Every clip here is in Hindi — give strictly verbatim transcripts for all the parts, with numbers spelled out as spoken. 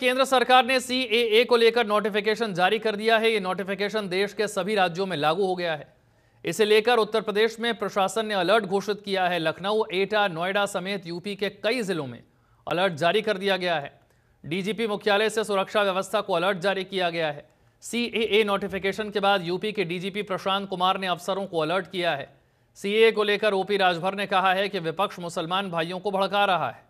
केंद्र सरकार ने सी ए ए को लेकर नोटिफिकेशन जारी कर दिया है। ये नोटिफिकेशन देश के सभी राज्यों में लागू हो गया है। इसे लेकर उत्तर प्रदेश में प्रशासन ने अलर्ट घोषित किया है। लखनऊ, एटा, नोएडा समेत यूपी के कई जिलों में अलर्ट जारी कर दिया गया है। डी जी पी मुख्यालय से सुरक्षा व्यवस्था को अलर्ट जारी किया गया है। सी ए ए नोटिफिकेशन के बाद यूपी के D G P Prashant Kumar ने अफसरों को अलर्ट किया है। सी ए ए को लेकर ओ पी राजभर ने कहा है कि विपक्ष मुसलमान भाइयों को भड़का रहा है।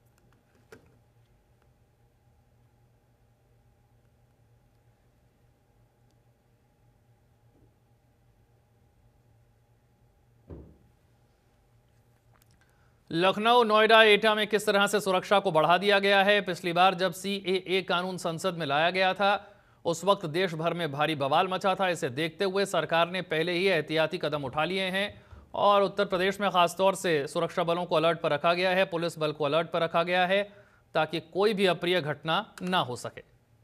लखनऊ, नोएडा, एटा में किस तरह से सुरक्षा को बढ़ा दिया गया है। पिछली बार जब सी ए ए कानून संसद में लाया गया था उस वक्त देश भर में भारी बवाल मचा था। इसे देखते हुए सरकार ने पहले ही एहतियाती कदम उठा लिए हैं और उत्तर प्रदेश में खासतौर से सुरक्षा बलों को अलर्ट पर रखा गया है, पुलिस बल को अलर्ट पर रखा गया है ताकि कोई भी अप्रिय घटना ना हो सके।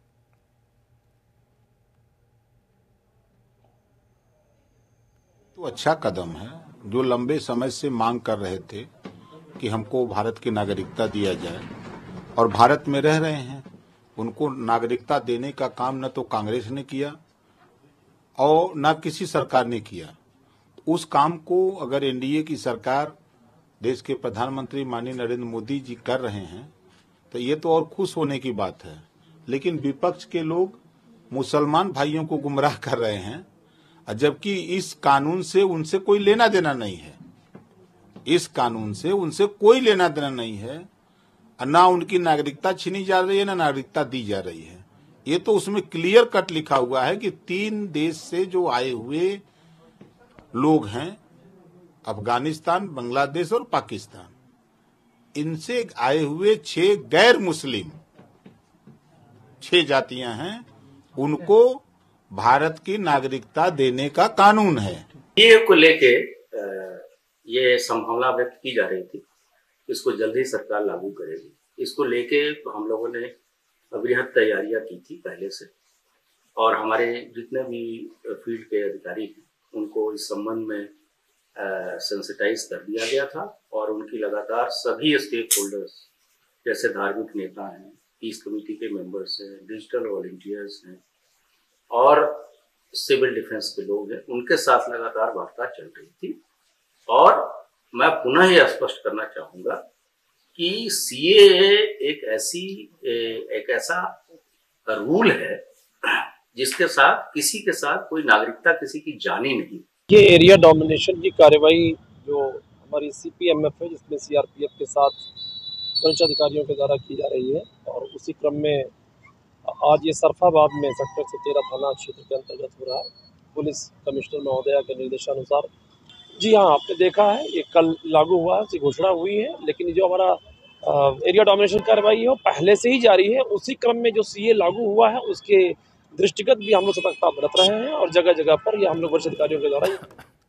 तो अच्छा कदम है। जो लंबे समय से मांग कर रहे थे कि हमको भारत की नागरिकता दिया जाए और भारत में रह रहे हैं, उनको नागरिकता देने का काम न तो कांग्रेस ने किया और न किसी सरकार ने किया। उस काम को अगर एन डी ए की सरकार, देश के प्रधानमंत्री माननीय नरेंद्र मोदी जी कर रहे हैं तो ये तो और खुश होने की बात है। लेकिन विपक्ष के लोग मुसलमान भाइयों को गुमराह कर रहे हैं, जबकि इस कानून से उनसे कोई लेना देना नहीं है। इस कानून से उनसे कोई लेना देना नहीं है। ना उनकी नागरिकता छीनी जा रही है, ना नागरिकता दी जा रही है। ये तो उसमें क्लियर कट लिखा हुआ है कि तीन देश से जो आए हुए लोग हैं, अफगानिस्तान, बांग्लादेश और पाकिस्तान, इनसे आए हुए छह गैर मुस्लिम छह जातियां हैं, उनको भारत की नागरिकता देने का कानून है। ये को लेके ये संभावना व्यक्त की जा रही थी, इसको जल्द ही सरकार लागू करेगी। इसको लेके हम लोगों ने बृहद तैयारियां की थी पहले से, और हमारे जितने भी फील्ड के अधिकारी हैं उनको इस संबंध में सेंसिटाइज कर दिया गया था और उनकी लगातार सभी स्टेक होल्डर्स जैसे धार्मिक नेता हैं, पीस कमेटी के मेंबर्स हैं, डिजिटल वॉलंटियर्स हैं और सिविल डिफेंस के लोग हैं, उनके साथ लगातार वार्ता चल रही थी। और मैं पुनः यह स्पष्ट करना चाहूंगा कि सी ए ए एक ऐसी एक ऐसा रूल है जिसके साथ किसी के साथ कोई नागरिकता किसी की जानी नहीं। ये एरिया डोमिनेशन की कार्रवाई जो हमारी सी पी एम एफ है, जिसमें सी आर पी एफ के साथ वरिष्ठ अधिकारियों के द्वारा की जा रही है, और उसी क्रम में आज ये सरफाबाद में सेक्टर से तेरह थाना क्षेत्र के अंतर्गत हो रहा है। पुलिस कमिश्नर महोदया के निर्देशानुसार, जी हाँ, आपने देखा है ये कल लागू हुआ है, उसकी घोषणा हुई है, लेकिन जो हमारा एरिया डोमिनेशन कार्रवाई है वो पहले से ही जारी है। उसी क्रम में जो सी ए लागू हुआ है उसके दृष्टिगत भी हम लोग सतर्कता बरत रहे हैं और जगह जगह पर ये हम लोग वरिष्ठ अधिकारियों के द्वारा